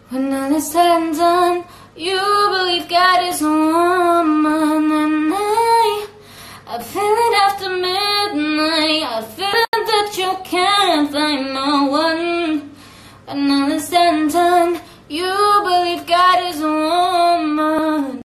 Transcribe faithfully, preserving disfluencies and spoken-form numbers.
When all is said and done, you believe God is a woman, and I, I feel it after midnight. I feel that you can't find no one. When all is said and done, you believe God is a woman.